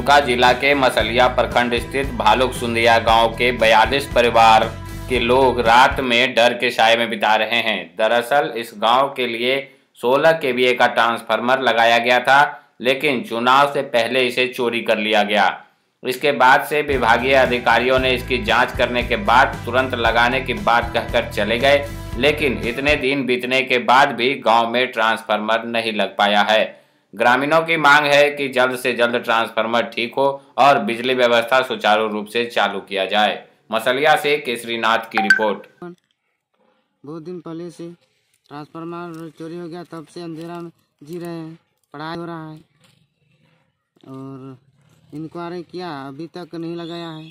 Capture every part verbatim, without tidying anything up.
दुमका जिला के मसलिया प्रखंड स्थित भालुक सुंदिया गांव के बयालीस परिवार के लोग रात में डर के साए में बिता रहे हैं। दरअसल इस गांव के लिए सोलह केवीए का ट्रांसफार्मर लगाया गया था, लेकिन चुनाव से पहले इसे चोरी कर लिया गया। इसके बाद से विभागीय अधिकारियों ने इसकी जांच करने के बाद तुरंत लगाने की बात कहकर चले गए, लेकिन इतने दिन बीतने के बाद भी गांव में ट्रांसफार्मर नहीं लग पाया है। ग्रामीणों की मांग है कि जल्द से जल्द ट्रांसफार्मर ठीक हो और बिजली व्यवस्था सुचारू रूप से चालू किया जाए। मसलिया से केसरीनाथ की रिपोर्ट। बहुत दिन पहले से ट्रांसफार्मर चोरी हो गया, तब से अंधेरा में जी रहे हैं, पढ़ाई हो रहा है और इंक्वायरी किया, अभी तक नहीं लगाया है।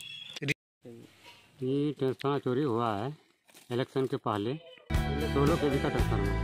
ये ट्रांसफार्मर चोरी हुआ है इलेक्शन के पहले, सोलह के भी का ट्रांसफार्मर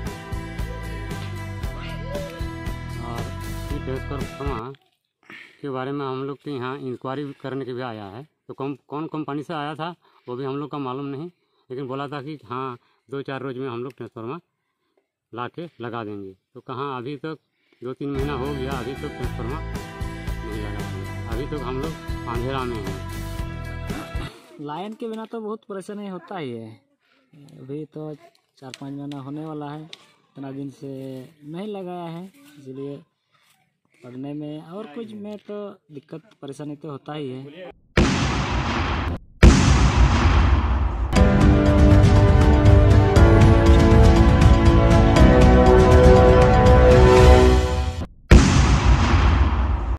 और ये ट्रांसफार्मर के बारे में हम लोग के यहाँ इंक्वायरी करने के भी आया है। तो कौन कौन कंपनी से आया था वो भी हम लोग का मालूम नहीं, लेकिन बोला था कि हाँ दो चार रोज में हम लोग ट्रांसफार्मर ला के लगा देंगे। तो कहाँ अभी तक दो तीन महीना हो गया, अभी तक ट्रांसफार्मर नहीं लगा है। अभी तक हम लोग अंधेरा में हैं। लाइन के बिना तो बहुत परेशानी होता ही है। अभी तो चार पाँच महीना होने वाला है, इतना दिन से नहीं लगाया है, इसलिए पढ़ने में और कुछ में तो दिक्कत परेशानी तो होता ही है।